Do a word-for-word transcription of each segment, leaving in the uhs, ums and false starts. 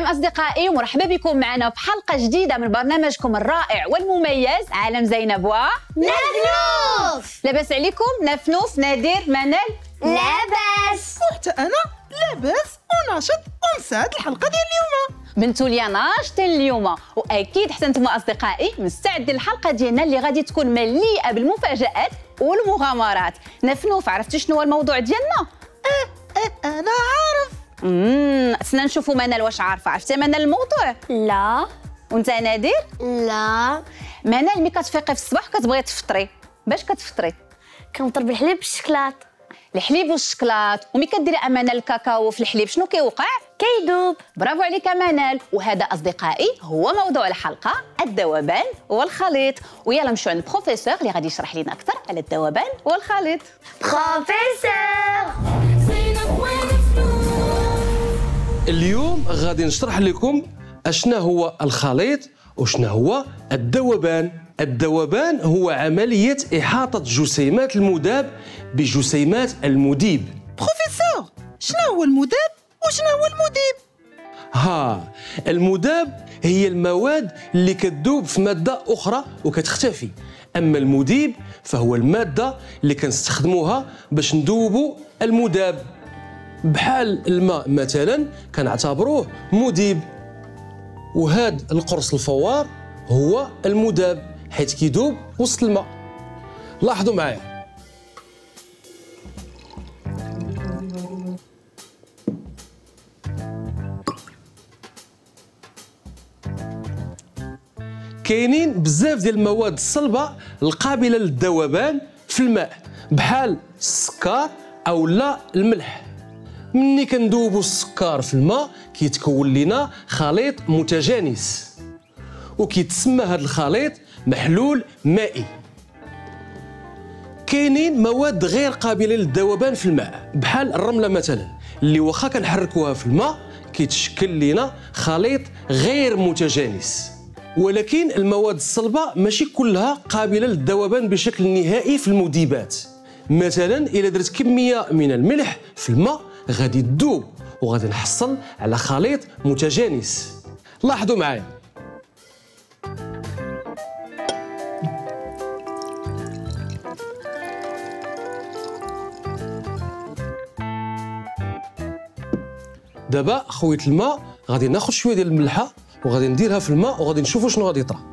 سلام أصدقائي ومرحبا بكم معنا في حلقة جديدة من برنامجكم الرائع والمميز عالم زينب و نفنوف. لاباس عليكم نفنوف نادر منال؟ لاباس. وحتى أنا لاباس وناشط ومساعد الحلقة ديال اليوم. بنتو ليا ناشطين اليوم، واكيد حتى نتوما اصدقائي مستعدين للحلقه ديالنا اللي غادي تكون مليئه بالمفاجات والمغامرات. نفنوف، عرفتي شنو هو الموضوع ديالنا؟ اه اه انا عارف. امم سنا نشوفوا منال واش عارفه. عرفتي منال الموضوع؟ لا. وانت نادر؟ لا. منال ملي كتفيقي في الصباح وكتبغي تفطري، باش كتفطري؟ كنفطر بالحليب بالشكلاط. الحليب والشكلاط. وملي كديري امانه الكاكاو في الحليب شنو كيوقع؟ كيدوب. برافو عليك منال. وهذا اصدقائي هو موضوع الحلقه، الذوبان والخليط. ويلا نمشيو عند البروفيسور اللي غادي يشرح لنا اكثر على الذوبان والخليط. بروفيسور. اليوم غادي نشرح لكم اشنا هو الخليط وشنا هو الذوبان. الذوبان هو عملية إحاطة جسيمات المذاب بجسيمات المذيب. بروفيسور، شنو هو المذاب وشنو هو المذيب؟ ها، المذاب هي المواد اللي كتذوب في مادة أخرى وكتختفي، أما المذيب فهو المادة اللي كنستخدموها باش نذوبوا المذاب. بحال الماء مثلا كنعتبروه مذيب، وهذا القرص الفوار هو المذاب حيث كيذوب وسط الماء. لاحظوا معايا، كاينين بزاف ديال المواد الصلبه القابله للذوبان في الماء بحال السكر او لا الملح. ملي كنذوبوا السكر في الماء كيتكون لنا خليط متجانس، وكيتسمى هذا الخليط محلول مائي. كاينين مواد غير قابله للذوبان في الماء بحال الرمله مثلا، اللي واخا كنحركوها في الماء كيتشكل لنا خليط غير متجانس. ولكن المواد الصلبه ماشي كلها قابله للذوبان بشكل نهائي في المذيبات. مثلا الا درت كميه من الملح في الماء غادي تذوب وغادي نحصل على خليط متجانس. لاحظوا معايا، دابا خويت الماء غادي ناخذ شويه ديال الملحه وغادي نديرها في الماء وغادي نشوفوا شنو غادي يطرا.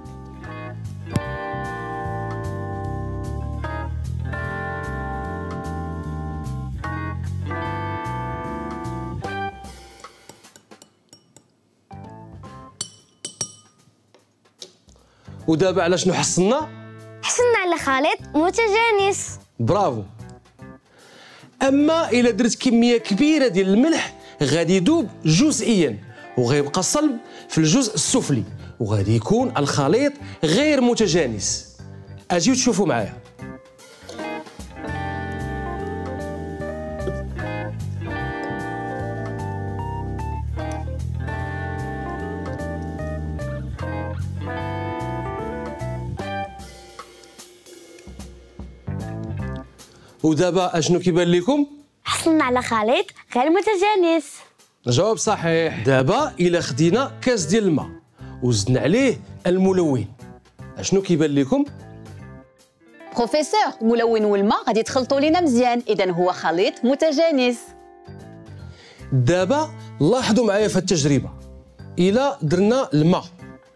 ودابا على شنو حصلنا؟ حصلنا على خليط متجانس. برافو. اما الا درت كميه كبيره ديال الملح غادي يذوب جزئيا وغيبقى صلب في الجزء السفلي وغادي يكون الخليط غير متجانس. اجيو تشوفوا معايا. ودابا اشنو كيبان لكم؟ حصلنا على خليط غير متجانس. الجواب صحيح. دابا الا خدينا كاس ديال الماء وزدنا عليه الملون اشنو كيبان لكم؟ بروفيسور، الملون والماء غادي تخلطوا لينا مزيان، اذا هو خليط متجانس. دابا لاحظوا معايا في التجربه، الا درنا الماء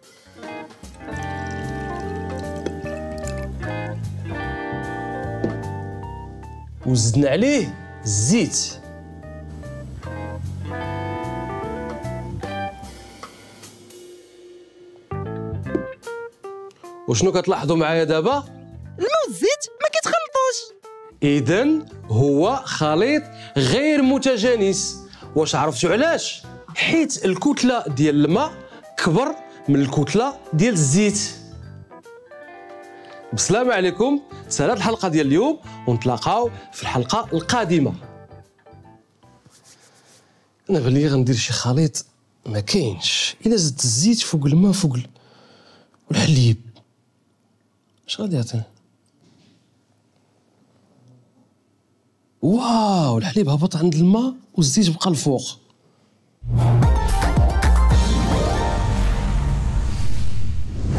وزدنا عليه الزيت وشنو كتلاحظوا معايا دابا؟ الماء والزيت ما كيتخلطوش، اذا هو خليط غير متجانس. واش عرفتوا علاش؟ حيت الكتله ديال الماء كبر من الكتله ديال الزيت. بسلامة عليكم، سالات الحلقه ديال اليوم ونتلاقاو في الحلقه القادمه. انا بان لي غندير شي خليط ما كاينش. الا زدت الزيت فوق الماء فوق الحليب اش غادي يعطينا؟ واو، الحليب هبط عند الماء والزيت بقى الفوق.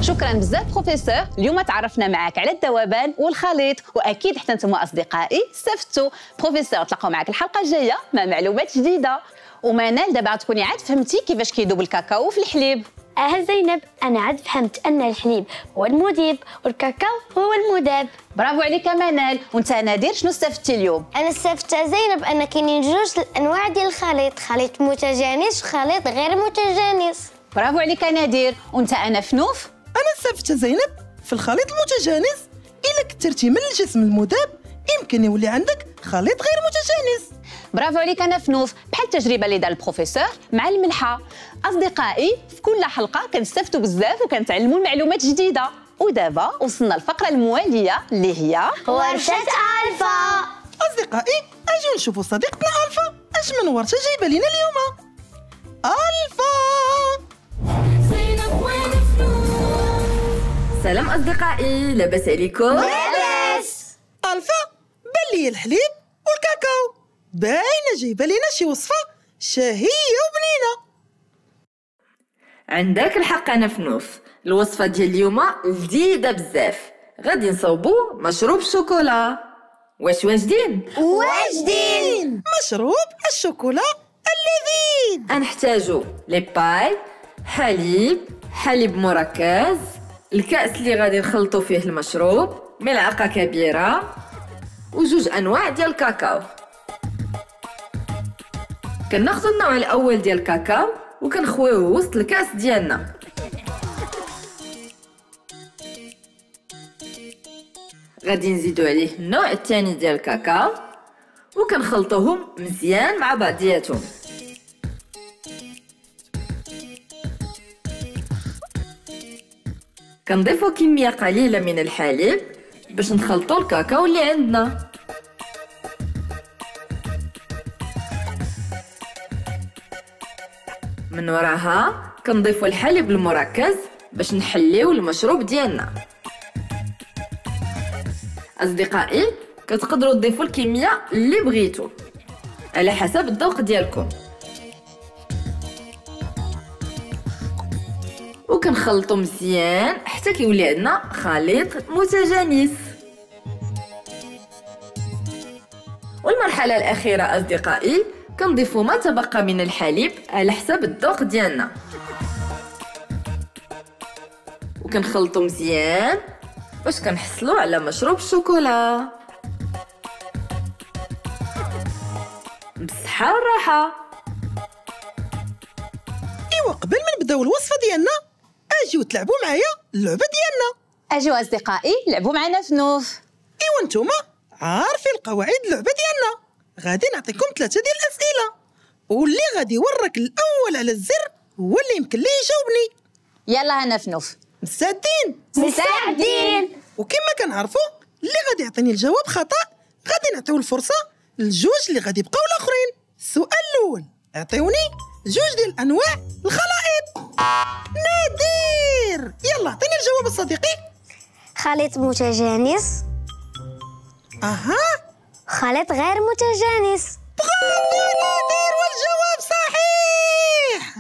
شكرا بزاف بروفيسور. اليوم تعرفنا معاك على الذوبان والخليط، واكيد حتى نتوما اصدقائي استفدتوا. بروفيسور تلاقاو معاك الحلقه الجايه مع معلومات جديده. ومنال دابا تكوني عاد فهمتي كيفاش كيذوب الكاكاو في الحليب. اه زينب، انا عاد فهمت ان الحليب هو المذيب والكاكاو هو المذاب. برافو عليك منال. وانت نادر شنو استفدتي اليوم؟ انا استفدت زينب ان كاينين جوج الانواع ديال الخليط، خليط متجانس وخليط غير متجانس. برافو عليك نادر. وانت انا فنوف؟ انا استفدت زينب في الخليط المتجانس الا كثرتي من الجسم المذاب يمكن يولي عندك خليط غير متجانس. برافو عليك انا فنوف. بحال التجربه اللي دار البروفيسور مع الملحه. اصدقائي في كل حلقه كنستافدوا بزاف وكنتعلموا معلومات جديده. ودابا وصلنا الفقره المواليه اللي هي ورشة ألفا. اصدقائي اجيو نشوفوا صديقتنا الفا اش من ورشه جايبه لينا اليوم. الفا. سلام أصدقائي، لاباس عليكم؟ لاباس. الفا بان لي الحليب والكاكاو، باينه جايبه لينا شي وصفه شهيه وبنينه. عندك الحق أنا فنوف، الوصفة ديال اليوم جديدة بزاف. غادي نصوبو مشروب شوكولا. واش واجدين؟ واجدين. مشروب الشوكولا اللذيذ. غنحتاجو لي باي، حليب، حليب مركز، الكأس اللي غادي نخلطو فيه المشروب، ملعقة كبيرة، وجوج أنواع ديال الكاكاو. كناخدو النوع الأول ديال الكاكاو وكنخويوه وسط الكأس ديالنا. غادي نزيدو عليه النوع الثاني ديال الكاكاو وكنخلطوهم مزيان مع بعضياتهم. كنضيفو كمية قليلة من الحليب باش نخلطو الكاكاو اللي عندنا. من وراها كنضيفو الحليب المركز باش نحليو المشروب ديالنا. اصدقائي كتقدروا تضيفوا الكميه اللي بغيتو على حسب الذوق ديالكم، وكنخلطوا مزيان حتى كيولي عندنا خليط متجانس. والمرحله الاخيره اصدقائي كنضيفوا ما تبقى من الحليب على حسب الذوق ديالنا، وكنخلطوا مزيان باش كنحصلوا على مشروب الشوكولا. بالصحة والراحة. ايوا قبل ما نبداو الوصفه ديالنا اجيو تلعبوا معايا اللعبه ديالنا. اجيو اصدقائي لعبوا معنا فنوف. ايوا نتوما عارفين القواعد اللعبه ديالنا. غادي نعطيكم ثلاثه ديال الاسئله، واللي غادي يورك الاول على الزر هو اللي يمكن ليه يجاوبني. يلا انا فنوف. مستعدين؟ مستعدين. وكما كنعرفوا اللي غادي يعطيني الجواب خطا غادي نعطيو الفرصه للجوج اللي غادي يبقاو الاخرين. السؤال الاول اعطيوني جوج ديال انواع الخلائط. نادر يلا اعطيني الجواب الصديقي. خليط متجانس، اها خليط غير متجانس. برافو نادر والجواب صحيح.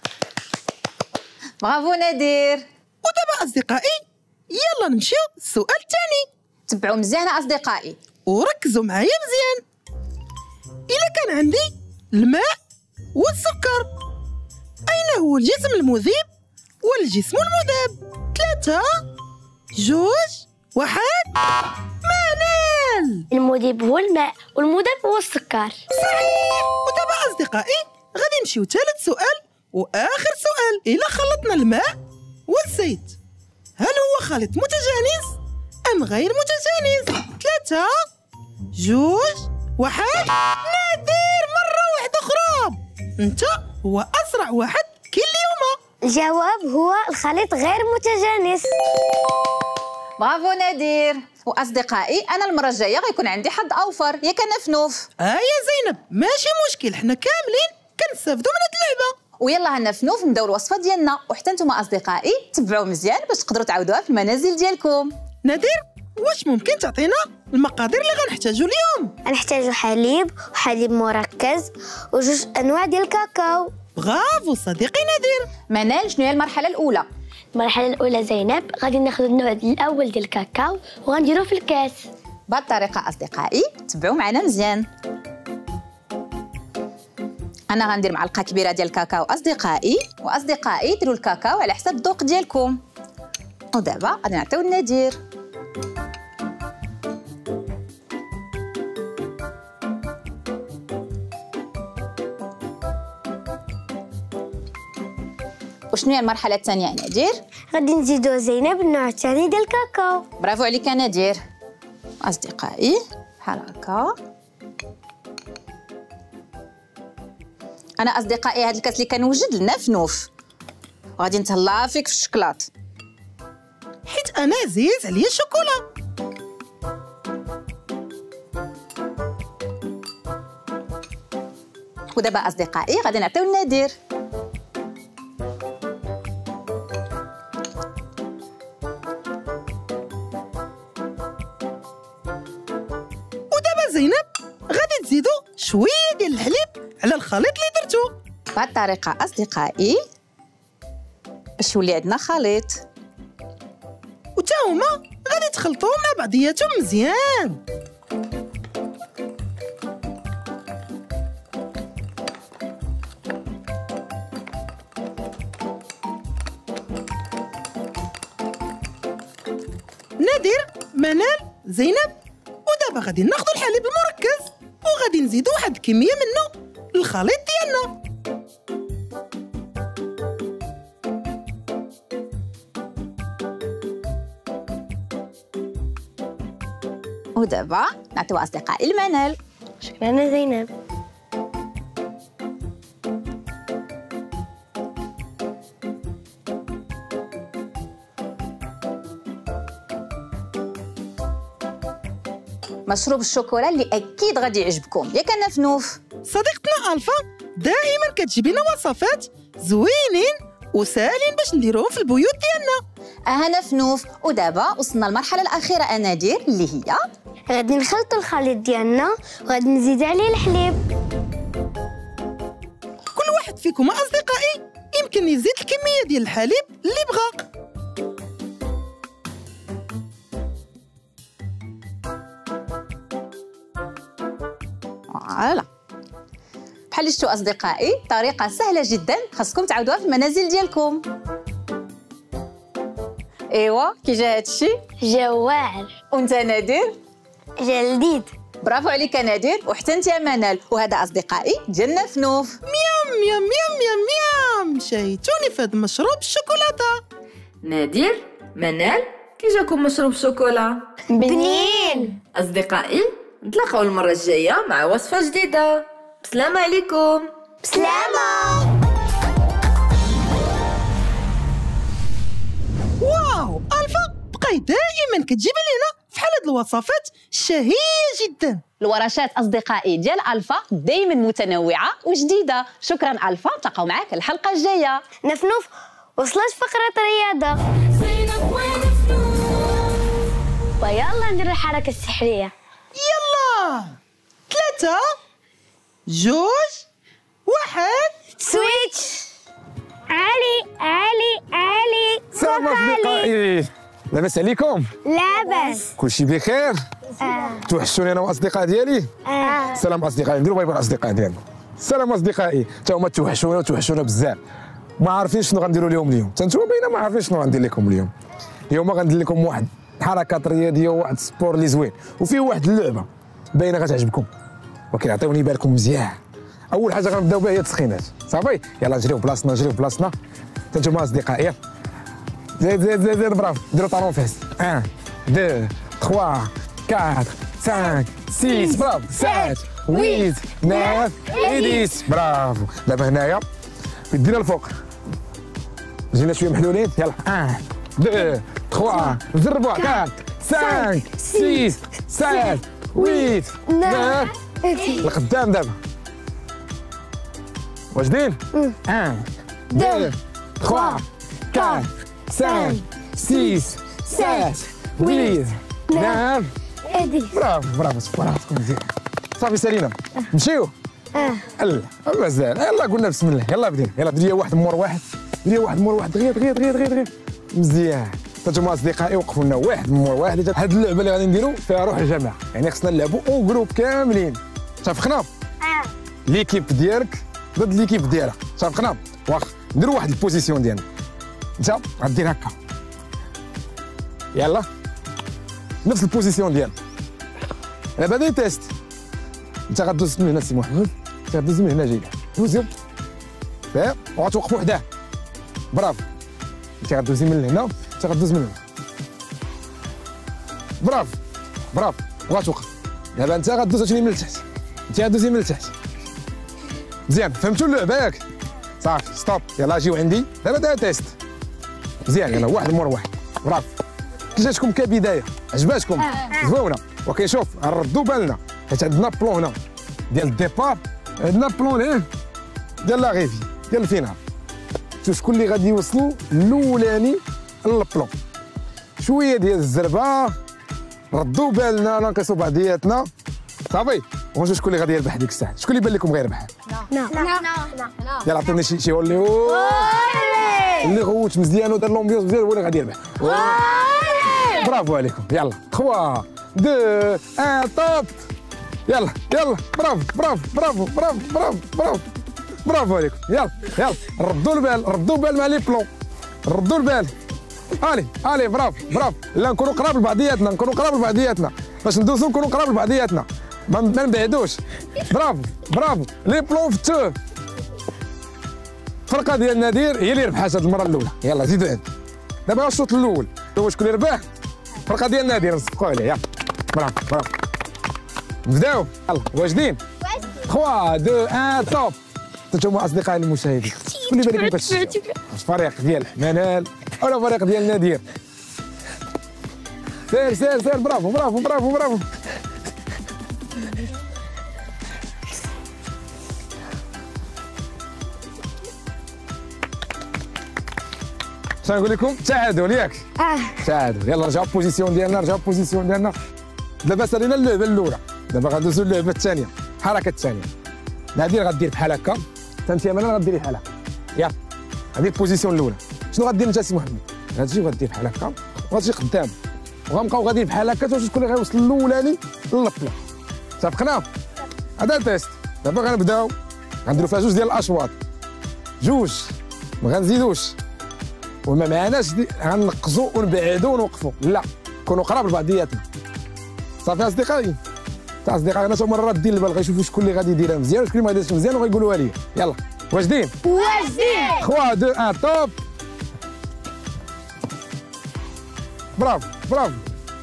برافو نادر. ودابا اصدقائي يلا نمشيو للسؤال الثاني. تبعوا مزيان اصدقائي وركزوا معايا مزيان. إلا كان عندي الماء والسكر، أين هو الجسم المذيب والجسم المذاب؟ ثلاثة جوج واحد. منال. المذيب هو الماء والمذاب هو السكر. صحيح. ودابا أصدقائي غادي نمشيو ثالث سؤال وآخر سؤال. إلا خلطنا الماء والزيت هل هو خليط متجانس أم غير متجانس؟ ثلاثة جوج واحد. نادر مرة واحدة أخرى، أنت هو أسرع واحد كل يوم. الجواب هو الخليط غير متجانس. برافو نادر. واصدقائي انا المره الجايه غيكون عندي حظ اوفر ياك انا فنوف. آه يا زينب ماشي مشكل، حنا كاملين كنستافدوا من هاد اللعبة. ويلا هنا فنوف نبداو الوصفه ديالنا، وحتى نتوما اصدقائي تبعوا مزيان باش تقدروا تعاودوها في المنازل ديالكم. نادر واش ممكن تعطينا المقادير اللي غنحتاجو اليوم؟ غنحتاجو حليب وحليب مركز وجوج انواع ديال الكاكاو. برافو صديقي نادر. منال شنو هي المرحله الاولى؟ المرحله الاولى زينب غادي ناخذ النوع الاول ديال الكاكاو وغنديروه في الكاس. بهذه الطريقه اصدقائي تبعوا معنا مزيان. انا غندير معلقه كبيره ديال الكاكاو اصدقائي، واصدقائي ديروا الكاكاو على حسب الذوق ديالكم. ودابا غادي نعطيو النادير. وشنو هي المرحله الثانيه يا نادير؟ غادي نزيدو زينب النوع الثاني ديال الكاكاو. برافو عليك يا نادير. اصدقائي بحال هكا. انا اصدقائي هاد الكاس اللي كنوجد لنا فنوف، وغادي نتهلا فيك في الشكلاط حيت انا عزيز عليا الشوكولا. ودابا اصدقائي غادي نعطيو النادير. ودابا زينب غادي تزيدو شويه ديال الحليب على الخليط اللي درتو. بهذه الطريقه اصدقائي باش يولي عندنا خليط، وتا هما غادي تخلطوهم مع بعضياتهم مزيان. نادر، منال، زينب، ودابا غادي ناخذ الحليب المركز وغادي نزيدو واحد الكميه منه للخليط ديالنا. ودابا نعطيو اصدقائي المنال. شكرا زينب. مشروب الشوكولا اللي اكيد غادي يعجبكم ياك انا فنوف. صديقتنا الفا دائما كتجيب لنا وصفات زوينين وساهلين باش نديروهم في البيوت ديالنا. اهنا فنوف. ودابا وصلنا للمرحله الاخيره انادير اللي هي غادي نخلطوا الخليط ديالنا وغادي نزيد عليه الحليب. كل واحد فيكم اصدقائي يمكن يزيد الكميه ديال الحليب اللي بغا. فوالا بحال شفتوا اصدقائي، طريقه سهله جدا خاصكم تعاودوها في المنازل ديالكم. ايوا كي جا هادشي جا واعر. وانت نادر؟ جا لذيذ. برافو عليك نادر، وحتى انت يا منال. وهذا اصدقائي ديالنا فنوف. ميام ميام ميام ميام ميام، شايتوني في هذا المشروب الشوكولاته. نادر، منال، كي جاكم مشروب الشوكولا؟ بنين. أصدقائي نتلاقاو المرة الجاية مع وصفة جديدة. بسلامة عليكم. بسلامة. واو، الفا بقاي دائما كتجيب لنا في حال هاد الوصفات الشهيه جدا. الورشات اصدقائي ديال الفا دائما متنوعه وجديده. شكرا الفا، نتلاقاو معاك الحلقه الجايه. نفنوف وصلت فقره رياضه. ويلا ندير الحركه السحريه. يلا، ثلاثة، جوج، واحد، سويتش. علي علي علي. سلام أصدقائي، لاباس عليكم؟ لاباس. كلشي بخير؟ آه. توحشوني أنا وأصدقاء ديالي؟ آه. سلام أصدقائي، نديروا باي باي الأصدقاء ديالنا. سلام أصدقائي، تا هما توحشونا وتوحشونا بزاف. ما عارفين شنو غنديروا لهم اليوم، تا نتوما باينه ما عارفين شنو غندير لكم اليوم. اليوم غندير لكم واحد حركات رياضيه وواحد السبور اللي زوين، وفيه واحد اللعبه باينه غتعجبكم، ولكن عطيوني بالكم مزيان. اول حاجه غنبداو بها هي التسخينات. صافي، يلا نجريو بلاصتنا نجريو بلاصتنا. تا نتوما اصدقائي، يلا زيد زيد زيد زيد، برافو، ديروا طالون فيس. واحد اثنين ثلاثة أربعة خمسة ستة، برافو، سبعة ثمانية تسعة عشرة، برافو. دابا هنايا يدينا الفوق، جينا شويه محلولين. يلا واحد اثنين ثلاثة نجربوا أربعة خمسة ستة سبعة ثمانية تسعة القدام. دابا واجدين؟ واحد اثنين ثلاثة أربعة خمسة ستة سبعة ثمانية تسعة. برافو برافو، صفر راسكم مزيان. صافي سالينا، نمشيو. اه لا مازال، يلا قلنا بسم الله. يلا بدينا، يلا بدي واحد مور واحد، بدي واحد مور واحد، دغيا دغيا دغيا دغيا دغيا مزيان. انتم اصدقائي وقفوا لنا واحد مور واحد. هاد اللعبه اللي غادي نديرو فيها روح الجماعه، يعني خصنا نلعبوا اون جروب كاملين. اتفقنا؟ اه. ليكيب ديالك ضد ليكيب ديالها، اتفقنا؟ واخا نديرو واحد البوزيسيون ديالنا. انت غدير هكا، يلا نفس البوزيسيون ديالك. انا بادي تيست. انت غدوز من هنا سي محمد، انت غدوز من هنا جاي دوزي فاهم، وغتوقف وحده. برافو. انت غدوزي من هنا، انت غدوز من هنا. برافو برافو وغتوقف. دابا انت غدوز عاوتاني من التحت، انت غدوزي من التحت. مزيان، فهمتوا اللعبه ياك؟ صافي ستوب، يلاه جيو عندي. دابا دابا تيست. مزيان، يلاه واحد مور واحد. برافو. كي جاتكم كبدايه؟ عجباتكم؟ زوينه. ولكن شوف نردوا بالنا حيت عندنا بلون هنا ديال الديبار، عندنا بلون هنا ديال لاغيفي ديال الفينال. شوف شكون اللي غادي يوصلوا الاولاني للبلون. شويه ديال الزربه، ردوا بالنا ناقصوا بعضياتنا. صافي، ونشوف شكون اللي غادي يربح ديك الساعه. شكون اللي بان لكم غيربح؟ لا لا يلا عطيني شي شي هولي اللي غوت مزيان ودار لومبيونس مزيان هو اللي غادي يربح. برافو عليكم. يلا ثلاثة اثنين واحد طوب. يلا يلا برافو برافو برافو برافو برافو برافو برافو عليكم. يلا يلا ردوا البال، ردوا البال مع لي بلون، ردوا البال. الي الي برافو برافو. لا نكونوا قراب لبعضياتنا، نكونوا قراب لبعضياتنا باش ندوزو، نكونوا قراب لبعضياتنا ما نبعدوش. برافو برافو. لي بلون فتوه. الفرقه ديال نادير هي اللي ربحات هذه المره الاولى. يلا زيدوا عند دابا الشوط الاول. هو شكون اللي ربح؟ الفرقه ديال نادير، نصفقوا عليه. يلا برافو برافو. نبداو. يلا واجدين؟ ثلاثة اثنين واحد طوب. انتم اصدقائي المشاهدين، شكون اللي بالكم كتشجعوا؟ الفريق ديال منال ولا الفريق ديال نادير؟ سير سير سير. برافو برافو برافو برافو. شنو نقول لكم؟ تعادل ياك؟ اه تعادل. يلا رجعوا بوزيسيون ديالنا، رجعوا بوزيسيون ديالنا. دابا سالينا اللعبه الاولى، دابا غندوزو اللعبه الثانيه. الحركه الثانيه نادير غدير بحال هكا، انت يا منال غديري بحال هكا. يلا هذه البوزيسيون الاولى. شنو غدير انت سي محمد؟ غتجي وغدير بحال هكا وغتجي قدام وغنبقاو غاديين بحال هكا توجد شكون اللي غيوصل الاولاني للبلان. اتفقنا؟ هذا التيست. دابا غنبداو غنديرو فيها جوج ديال الاشواط، جوج ما غنزيدوش وما معناش غنقصوا ونبعدوا ونوقفوا، لا نكونوا قراب لبعضياتنا. صافي اصدقائي؟ تا اصدقائي انا هما رادين البال غيشوفوا شكون اللي غادي يديرها مزيان وشكون اللي ما غاديش مزيان وغيقولوها لي. يلا واجدين؟ واجدين. ثلاثة اثنين واحد طوب. برافو برافو.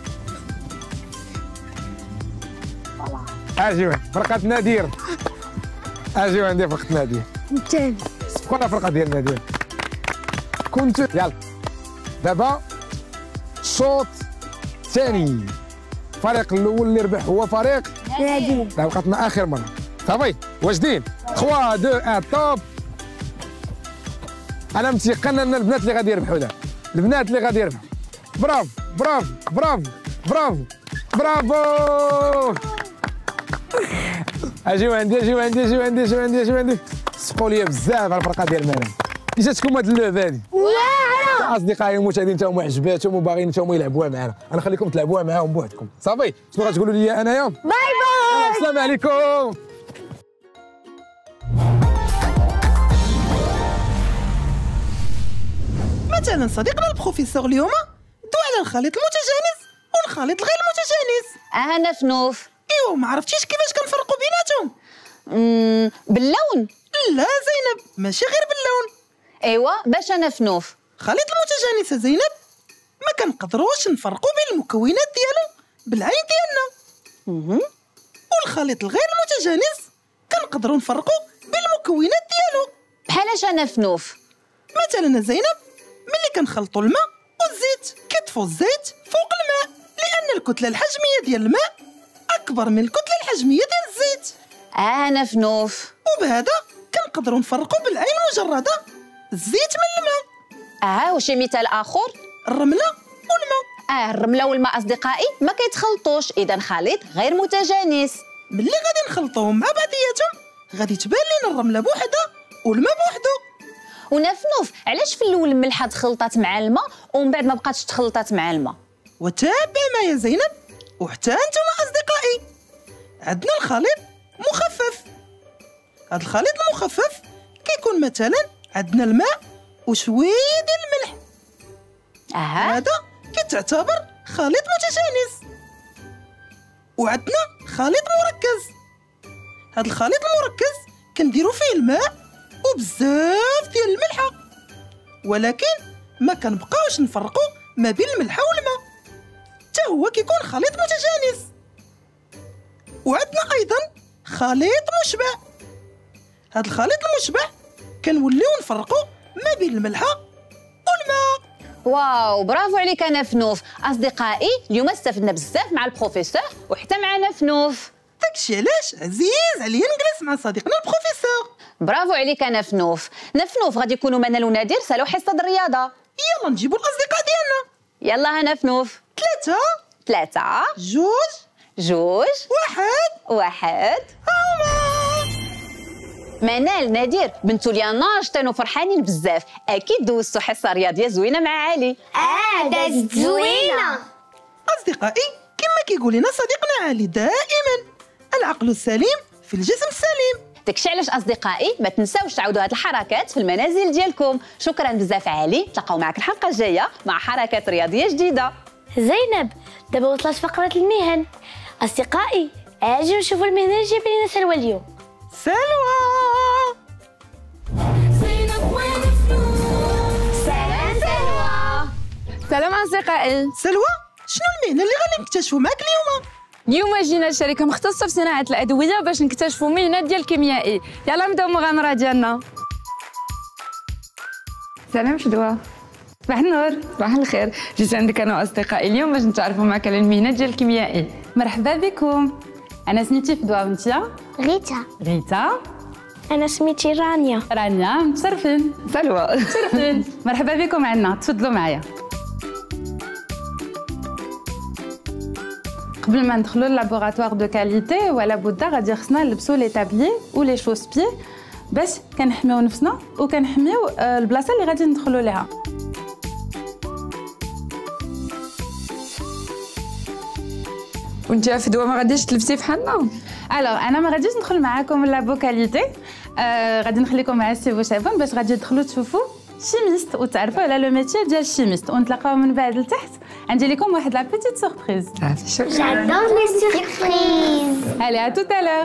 اجيو فرقة نادير، اجيو عندي فرقة نادير. الثاني سبقونا فرقة ديال نادير. كنت يلا دابا الشوط الثاني. الفريق الاول اللي ربح هو فريق نادير. دابا بقاتنا اخر مره. صافي واجدين؟ ثلاثة اثنين واحد طوب. انا متيقن ان البنات اللي غادي يربحوا دابا، البنات اللي غادي يربحوا. برافو برافو برافو برافو برافو. اجيو عندي اجيو عندي اجيو عندي اجيو عندي اجيو عندي. سبقوا لي بزاف على الفرقه ديال منال. كي جاتكم هاد اللعبه هادي؟ واعره. اصدقائي المشاهدين تا هما عجباتهم وباغيين تا هما يلعبوها معنا، انا نخليكم تلعبوها معاهم بوحدكم. صافي شنو غتقولوا لي انايا؟ باي باي. السلام عليكم. مثلا صديقنا البروفيسور اليوم دو على الخليط المتجانس والخليط الغير المتجانس. اه نفنوف. ايوا ما عرفتيش كيفاش كنفرقوا بيناتهم؟ امم باللون؟ لا زينب ماشي غير باللون. ايوا باش نفنوف؟ خليط المتجانس زينب ما كنقدروش نفرقوا بين المكونات ديالو بالعين ديالنا. اها. والخليط الغير المتجانس كنقدروا نفرقوا بين المكونات ديالو. بحال اش نفنوف؟ مثلا زينب ملي كنخلطوا الماء والزيت كيطفوا الزيت فوق الماء لان الكتله الحجميه ديال الماء اكبر من الكتله الحجميه ديال الزيت. اه نفنوف. وبهذا كنقدروا نفرقوا بالعين المجرده الزيت من الماء. اه وشي مثال اخر؟ الرمله والماء. اه الرمله والماء اصدقائي ما كيتخلطوش، اذا خليط غير متجانس. ملي غادي نخلطوهم مع بعضياتهم غادي تبان لنا الرمله بوحدها والماء بوحدو. ونفنوف علاش في الاول الملحه تخلطات مع الماء ومن بعد ما بقاتش تخلطات مع الماء؟ وتابع معايا زينب وحتى انتم اصدقائي. عندنا الخليط مخفف. هذا الخليط المخفف كيكون مثلا عندنا الماء وشويه ديال الملح. اها هذا كيتعتبر خليط متجانس. وعندنا خليط مركز. هذا الخليط المركز كنديروا فيه الماء وبزاف ديال الملحه، ولكن ما كنبقاوش نفرقوا ما بين الملحه والماء، حتى هو كيكون خليط متجانس. وعندنا ايضا خليط مشبع. هذا الخليط المشبع كنوليو نفرقوا ما بين الملحه والماء. واو برافو عليك نفنوف. اصدقائي اليوم استفدنا بزاف مع البروفيسور وحتى مع نفنوف. داكشي علاش عزيز عليا نجلس مع صديقنا البروفيسور. برافو عليك نفنوف. نفنوف غادي يكونوا منال ونادر سالوا حصه الرياضه. يلا نجيبوا الاصدقاء ديالنا. يلا ها نفنوف. ثلاثة ثلاثة جوج جوج واحد واحد. هما منال نادر بنتو ليا ناشطين وفرحانين بزاف، اكيد دوزتوا حصه رياضيه زوينه مع علي. اه دازت زوينه. اصدقائي كما كيقول لنا صديقنا علي دائما العقل السليم في الجسم السليم. داكشي علاش اصدقائي ما تنساوش تعاودوا هاد الحركات في المنازل ديالكم. شكرا بزاف علي، تلقاو معك الحلقه الجايه مع حركات رياضيه جديده. زينب دابا وصلت فقره المهن. اصدقائي اجيو نشوفوا المهنه اللي جايبه لنا سلوى اليوم. سلوى سلام سلوى. سلام أصدقائي. سلوى شنو المهنه اللي غادي نكتشفوا معك اليوم؟ اليوم جينا لشركة مختصة في صناعة الأدوية باش نكتشفوا مهنة ديال الكيميائي. يلا نبداو المغامرة ديالنا. سلام شدوى. صباح النور، صباح الخير. جيت عندك أنا وأصدقائي اليوم باش نتعرفوا معك على المهنة ديال الكيميائي. مرحبا بكم. أنا سميتي فدوى وأنتيا؟ غيتا. غيتا. انا سميتي رانيا. رانيا. متشرفين. سلوى. متشرفين. مرحبا بكم عندنا، تفضلوا معايا. قبل ما ندخلوا للابوغاتوار دو كاليتي ولا بد غادي خصنا نلبسوا لي تابلي و لي شوز بي باش كنحميو نفسنا وكنحميو البلاصه اللي غادي ندخلوا ليها. وانت فدوى ما غاديش تلبسي بحالنا؟ الوغ انا ما غاديش ندخل معاكم لابو كاليتي، آه غادي نخليكم مع سي وشافون باش غادي تدخلوا تشوفوا شيميست وتعرفوا على لو ميتي ديال الشيميست، ونتلاقاو من بعد لتحت. عندي لكم واحد لا بيتيت سوربريز. جادور لي سوربريز. Allez, à tout à l'heure.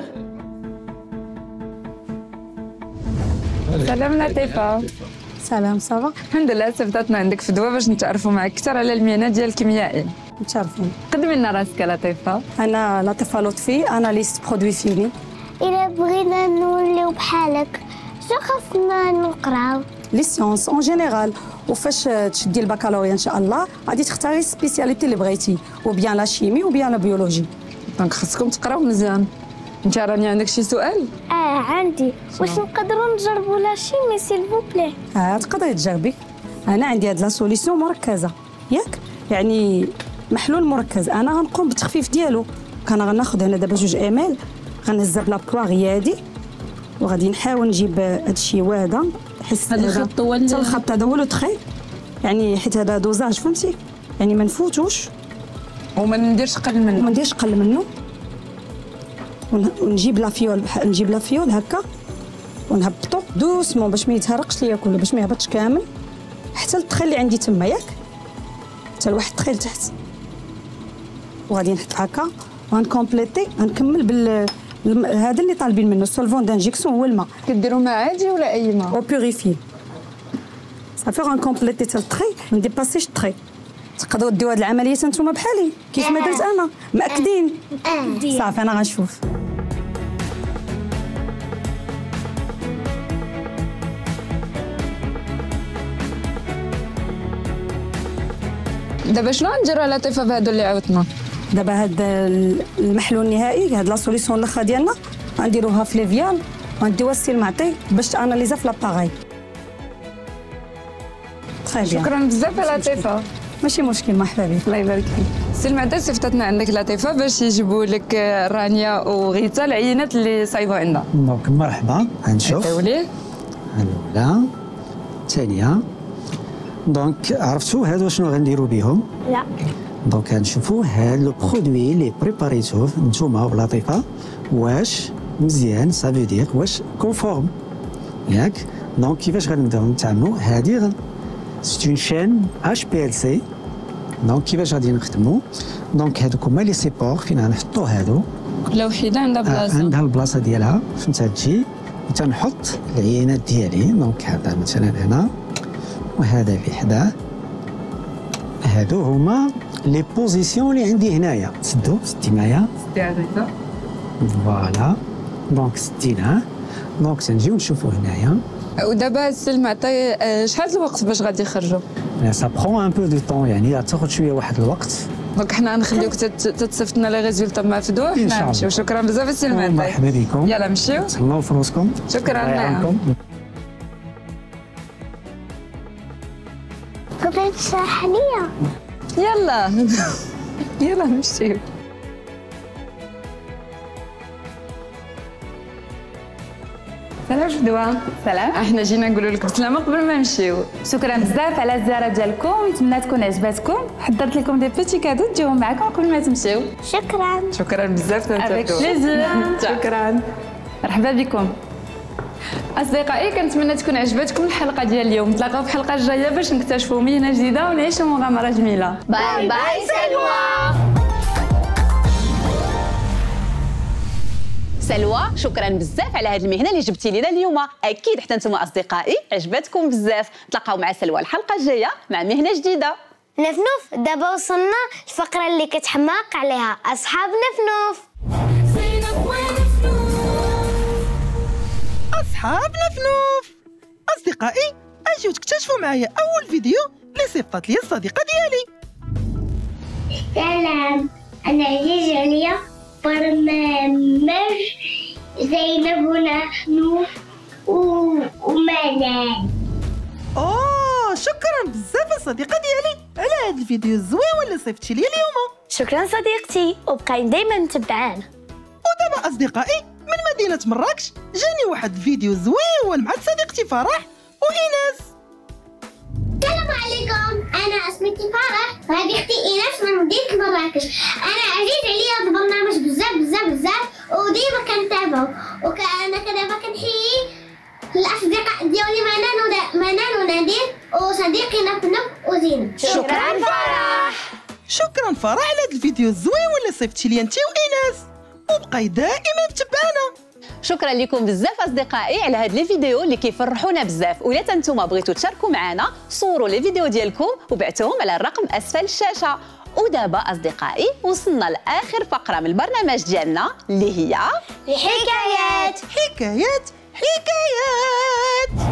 سلام لطيفة. سلام صافا. الحمد لله استفدتنا عندك فدوى باش نتعرفوا معك اكثر على المهنه ديال الكيميائي. متشرفين. قدمي لنا راسك لطيفة. انا لطيفه لطفي، اناليست برودوي فيني. الا بغينا نوليو بحالك شنو خاصنا نقراو؟ لي سيونس اون جينيرال، وفاش تشدي البكالوريا ان شاء الله غادي تختاري السبيسياليتي اللي بغيتي، وبيان لا شيمي وبيان لا بيولوجي. دونك خاصكم تقراو مزيان. انت راني عندك شي سؤال؟ اه عندي. واش نقدروا نجربوا لا شيمي سيل فو بلي؟ اه تقدري تجربي. انا عندي هاد لا سوليسيون مركزه ياك، يعني محلول مركز. انا غنقوم بالتخفيف ديالو. كان غناخذ هنا دابا جوج ايميل، غنهزها بلا بواغي هادي وغادي نحاول نجيب هادشي وادا، حيت هذا الخط هو حتى الخط هذا هو لو تخي، يعني حيت هذا دوزاج فهمتي، يعني ما نفوتوش وما نديرش قل منه. ما نديرش قل منه. ونجيب لا فيول بحال نجيب لا فيول هكا ونهبطو دوسمون باش ما يتهرقش ليا كله، باش ما يهبطش كامل حتى التخي اللي عندي تما ياك، حتى لواحد التخي لتحت. وغادي نحط هكا وغنكومبليتي، غنكمل بال هذا اللي طالبين منه السولفون دانجيكسيون هو الماء. كديروا ماء عادي ولا اي ماء؟ او بيوريفي صافي. غنكومبليتي حتى التخي، ما نديباسيش التخي. تقدروا ديروا هذه العمليه نتوما بحالي كيف ما درت انا، مأكدين؟ اه صافي انا غنشوف. دابا شنو غنديروا لطيفة بهادو اللي عاودنا؟ دابا هاد المحلول النهائي، هاد لا سوليسيون الاخرى ديالنا غنديروها في ليفيال وغنديوها السي المعطي باش تاناليزا في لاباغاي. تري بيان. شكرا بزاف لطيفة. ماشي مشكل، مرحبا بك. الله يبارك فيك. سي المعطي صيفطتنا عندك لطيفة باش يجيبوا لك رانيا وغيتا العينات اللي صايبوا عندنا. دونك مرحبا، غنشوف عطيوليه. الاولى الثانيه. دونك عرفتوا هادو شنو غنديروا بهم؟ لا. دونك غنشوفوا هاد لو برودوي لي بريباريتوه نتوما ولطيفه واش مزيان، سافو دير واش كونفورم ياك. دونك كيفاش غنبداو نتعاملوا؟ هادي غن سي اون شين اش بي ال سي. دونك كيفاش غادي نخدموا؟ دونك هادوك هما لي سيبور فين غنحطوا هادو، كل وحده عندها بلاصه، آه عندها البلاصه ديالها فين تجي، وتنحط العينات ديالي. دونك هذا مثلا هنا وهذا اللي حداه، هادو هما لي بوزيسيون اللي عندي هنايا. سدو سدي معايا، سدي عزيزه، فوالا. دونك سديناه. دونك تنجيو نشوفوا هنايا. ودابا السلمى عطي شحال الوقت باش غادي يخرجوا؟ سا برون ان بو دو طون، يعني تاخذ شويه واحد الوقت. دونك حنا غنخليوك تتصيفط لنا لي ريزولتا مع فدوى، حنا نمشيو. شكرا بزاف السلمى. مرحبا بكم. يلا نمشيو، تهلاو في راسكم. شكرا لكم. بغيت تشرح ليا. يلا يلا نمشيو. سلام فدوى. سلام. احنا جينا نقولوا لكم سلامه قبل ما نمشيو. شكرا بزاف على الزياره ديالكم، نتمنى تكون عجباتكم. حضرت لكم دي بيتي كادو تجيهم معكم قبل ما تمشيو. شكرا. شكرا بزاف افيك بليزير. شكرا. مرحبا بكم اصدقائي. كنتمنى تكون عجبتكم الحلقه ديال اليوم. نتلاقاو في الحلقه الجايه باش نكتشفوا مهنه جديده ونعيشوا مغامره جميله. باي باي سلوى. سلوى، شكرا بزاف على هذه المهنه اللي جبتي لينا اليوم. اكيد حتى نتوما اصدقائي عجبتكم بزاف. نتلاقاو مع سلوى الحلقه الجايه مع مهنه جديده. نفنوف، دابا وصلنا الفقره اللي كتحماق عليها اصحاب نفنوف. أصحاب نفنوف. أصدقائي، أجيو تكتشفوا معايا أول فيديو اللي صيفطت لي الصديقة ديالي. سلام، أنا عزيز عليا برنامج زينب ونفنوف ومنال. أوه، شكرا بزاف الصديقة ديالي على هذا الفيديو الزوين اللي صيفطتي لي اليوم. شكرا صديقتي، وبقاي دايما متبعانا. ودابا أصدقائي، من مدينة مراكش جاني واحد الفيديو زوين مع صديقتي فرح وإيناس. السلام عليكم، أنا اسمي فرح وهذه أختي إيناس من مدينة مراكش. أنا عزيز عليا هذا البرنامج بزاف بزاف بزاف، وديما كنتابعو، وأنا كدابا كنحيي الأصدقاء ديالي منال منال ونادين وصديقي نفنف وزينب. شكرا فرح. شكرا فرح على هذا الفيديو الزوين اللي صيفطتي لي أنت وإيناس، وبقاي دائما متبعانا. شكرا لكم بزاف اصدقائي على هاد لي فيديو اللي كيفرحونا بزاف. وإلا نتوما بغيتوا تشاركوا معنا، صوروا لي فيديو ديالكم وبعتوهم على الرقم اسفل الشاشه. ودابا اصدقائي وصلنا لاخر فقره من البرنامج ديالنا اللي هي الحكايات. حكايات حكايات.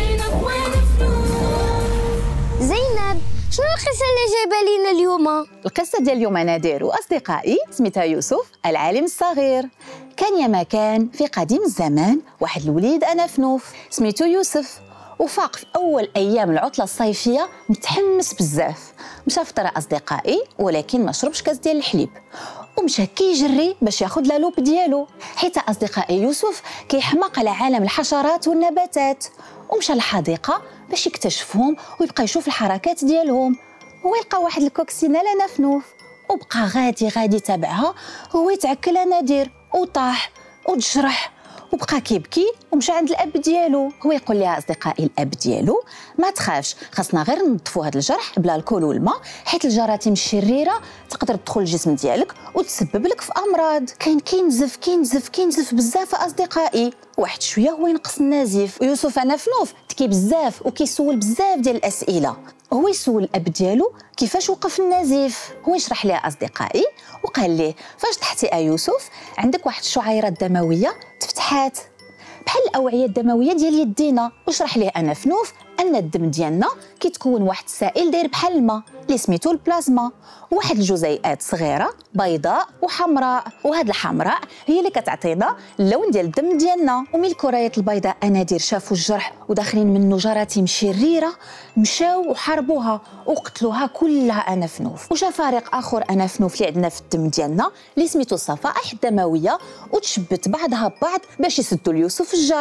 زينب، شنو القصه اللي جايبه لينا اليوم؟ القصه ديال اليوم انا دارو اصدقائي سميتها يوسف العالم الصغير. كان يا ما كان في قديم الزمان واحد الوليد انفنوف سميتو يوسف، وفاق في اول ايام العطله الصيفيه متحمس بزاف. مشى فطر اصدقائي ولكن ما شربش كاس ديال الحليب، ومشى كيجري باش ياخذ لا لوب ديالو، حيت اصدقائي يوسف كيحماق على عالم الحشرات والنباتات. ومشى للحديقه باش يكتشفهم ويبقى يشوف الحركات ديالهم. ويلقى واحد الكوكسينه لنفنوف، وبقى غادي غادي تابعها، هو يتعكل نادير وطاح وتجرح وبقى كيبكي. ومشى عند الاب ديالو، هو يقول لها اصدقائي الاب ديالو ما تخافش، خاصنا غير نضفوا هذا الجرح بلا الكول والماء، حيت الجراثيم الشريره تقدر تدخل الجسم ديالك وتسبب لك في امراض. كاين كينزف كينزف كينزف بزاف اصدقائي، واحد شويه هو ينقص النزيف. ويوسف نفنوف تكي بزاف وكيسول بزاف ديال الاسئله. هو يسول الاب ديالو كيفاش وقف النزيف، هو يشرح ليه اصدقائي وقال ليه فاش تحتي يا يوسف عندك واحد الشعيرات دمويه تفتحات بحال الاوعيه الدمويه ديال يدينا. وشرح ليه انفنوف ان الدم ديالنا كيتكون واحد السائل داير بحال الماء اللي سميتو البلازما، واحد الجزيئات صغيره بيضاء وحمراء، وهاد الحمراء هي اللي كتعطينا اللون ديال الدم ديالنا. ومن الكريات البيضاء انادير شافوا الجرح وداخلين منه جراثيم شريره، مشاو وحاربوها وقتلوها كلها انفنوف. وجا فريق اخر انفنوف اللي عندنا في الدم ديالنا اللي سميتو الصفائح الدمويه، وتشبت بعضها ببعض باش يسدوا ليوسف الجرح.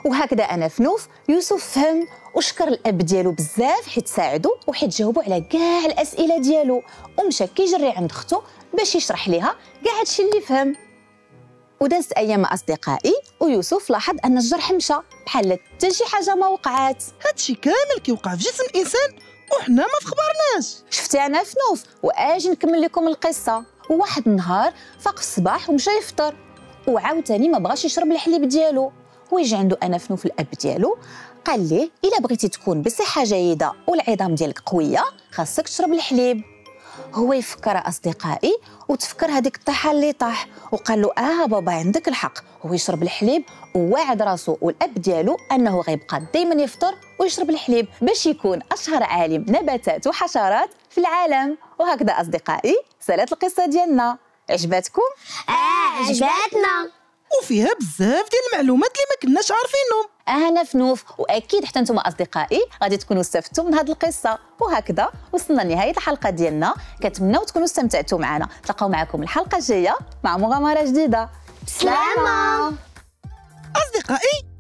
وهكذا انا فنوف يوسف فهم وشكر الاب ديالو بزاف حيت ساعدو وحيت جاوبو على كاع الاسئله ديالو، ومشى كيجري عند اختو باش يشرح ليها كاع هادشي اللي فهم. ودازت ايام اصدقائي ويوسف لاحظ ان الجرح مشى بحال حتى شي حاجه ما وقعات. هادشي كامل كيوقع في جسم الانسان وحنا ما فخبرناش. شفتي انا فنوف واجي نكمل لكم القصه. وواحد النهار فاق الصباح ومشى يفطر وعاوتاني ما بغاش يشرب الحليب ديالو، ويجي عنده انا فنوف الاب ديالو قال ليه الا بغيتي تكون بصحه جيده والعظام ديالك قويه خاصك تشرب الحليب. هو يفكر اصدقائي وتفكر هذيك الطيحه اللي طاح وقال له اه بابا عندك الحق، هو يشرب الحليب وواعد راسو والاب ديالو انه غيبقى دائما يفطر ويشرب الحليب باش يكون اشهر عالم نباتات وحشرات في العالم. وهكذا اصدقائي سالت القصه ديالنا. عجبتكم؟ اه عجبتنا وفيها بزاف ديال المعلومات اللي ما كناش عارفينهم. انا فنوف واكيد حتى نتوما اصدقائي غادي تكونوا استفدتوا من هذه القصه. وهكذا وصلنا لنهايه الحلقه ديالنا، كنتمناو تكونوا استمتعتوا معنا. نتلاقاو معكم الحلقه الجايه مع مغامره جديده. سلامة اصدقائي